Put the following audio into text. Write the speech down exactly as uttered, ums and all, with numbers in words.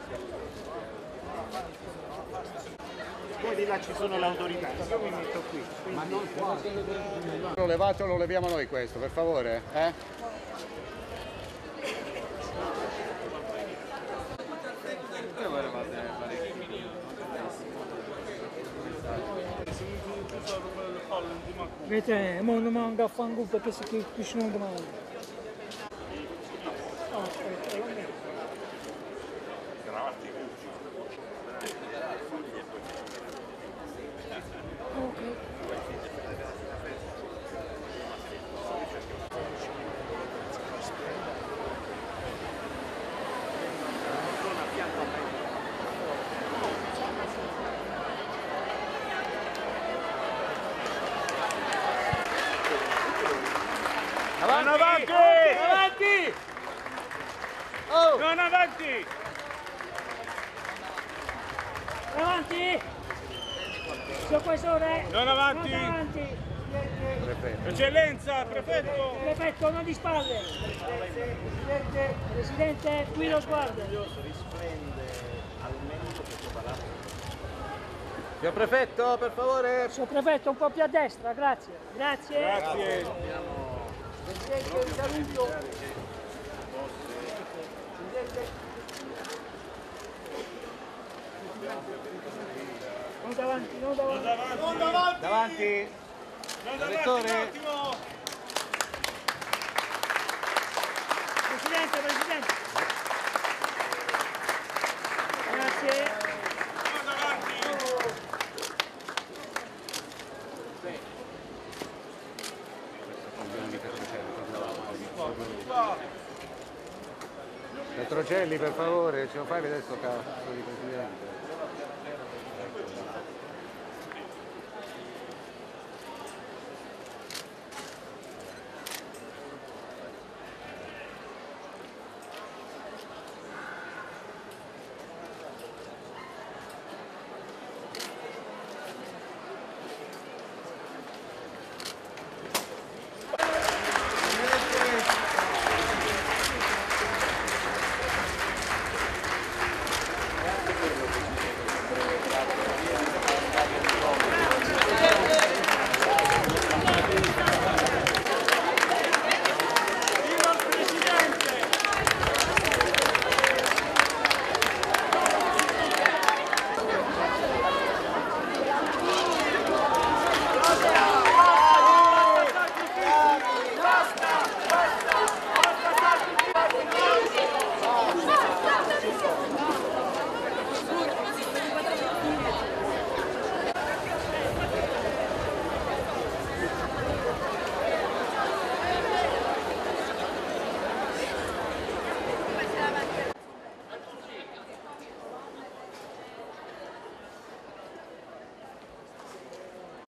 Poi di là ci sono le autorità, io mi metto qui. Quindi... Ma non qua. Lo levate o lo leviamo noi questo, per favore? Eh? Vedete, mo non manca a fanculo perché si chiudono domani. Non avanti! Non avanti! Oh. Non avanti! Avanti! Signor Questore! Non avanti! Non avanti! Prefetto. Eccellenza, prefetto! Prefetto, non di spalle! Presidente, qui lo sguardo! Signor Prefetto, per favore! Signor Prefetto, un po' più a destra, grazie! Grazie! Grazie! Presidente, un saluto! Non davanti, non davanti! Non davanti! Davanti! Non davanti, Direttore. un attimo! Presidente, Presidente! Grazie! Non davanti! Petrocelli, per favore, ce lo fai vedere sto cazzo di Presidente?